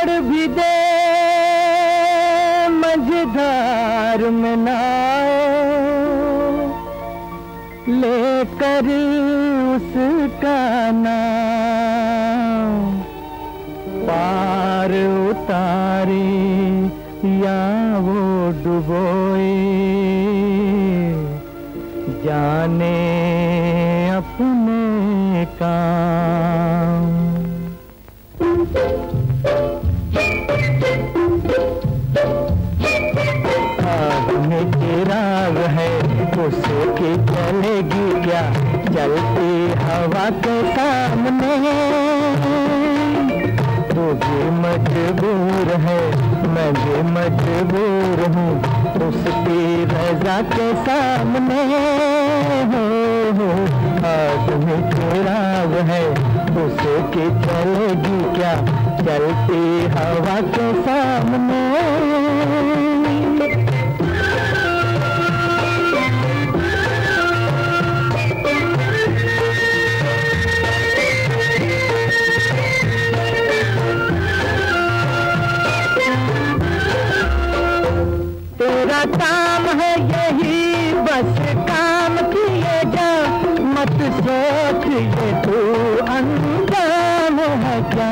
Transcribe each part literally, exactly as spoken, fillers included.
छोड़ भी दे मझधार में नाव, लेकर उसका नाम पार उतारे या वो डुबोए, जाने अपने काम। आग में चिराग है उसकी चलेगी क्या, चलती हवा के सामने। तू भी मजबूर है मैं भी मजबूर हूँ उसकी रजा के सामने। हो हो आग में चिराग है उसकी चलेगी क्या, चलती हवा के सामने। तेरा काम है यही बस काम किए जा, मत सोच ये तू अंजाम है क्या।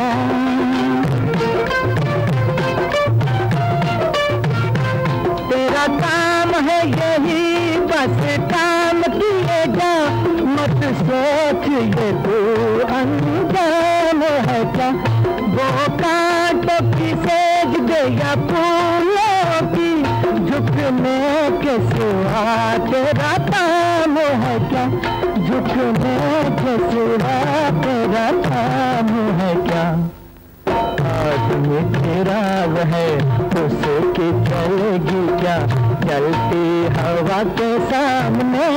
तेरा काम है यही बस काम किए जा, मत सोच ये तू अंजाम है क्या। वो कांटों की सेज दे या फूलों की, झुकने के सिवा तेरा काम है क्या, झुकने के सिवा तेरा काम है क्या। आदमी चिराग है उसकी चलेगी क्या, चलती हवा के सामने।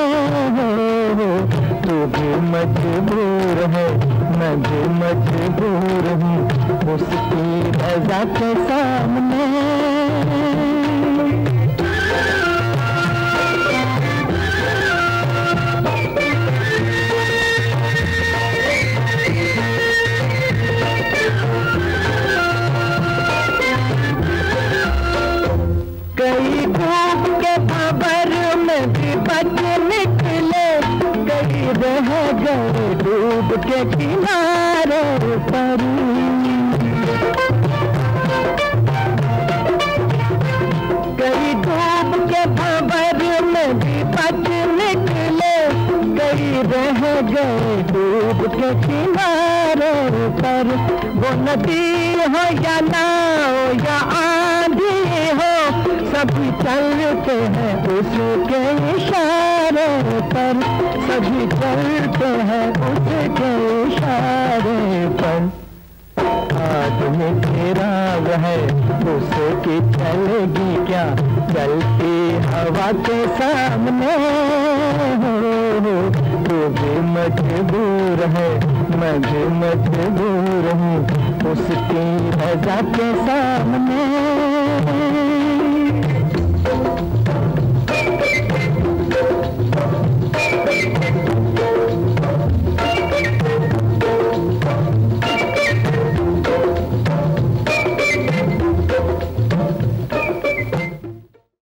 तू भी मजबूर है मैं भी मजबूर हूँ उसकी रजा के सामने। कई डूब के खबर में भी बच निकले, कई रह गए डूब के किनारे पर। कई डूब के खबर में भी बच निकले, कई रह गए डूब के किनारे पर। वो नदी हो या नाव या आंधी हो, सभी चलते हैं उसके इशारे पर, सभी चलते हैं उसके इशारे पर। आदमी चिराग है उसकी चलेगी क्या, चलती हवा के सामने। तू भी मजबूर है मैं भी मजबूर हूँ उसकी रजा के सामने।